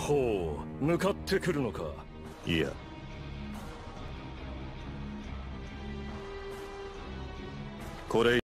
ほう、向かってくるのか。 いや、これ